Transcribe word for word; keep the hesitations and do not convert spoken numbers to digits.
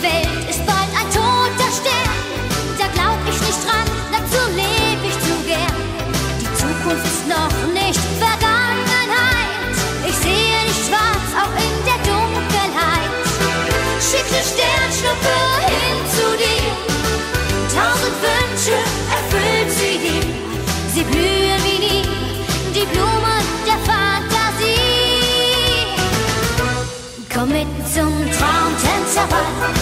Welt ist bald ein toter Stern. Da glaub ich nicht dran, dazu leb ich zu gern. Die Zukunft ist noch nicht Vergangenheit. Ich sehe nicht schwarz, auch in der Dunkelheit. Schick ne Sternschnuppe hin zu dir. Tausend Wünsche erfüllt sie dir. Sie blühen wie nie, die Blumen der Fantasie. Komm mit zum Traumtänzerwald.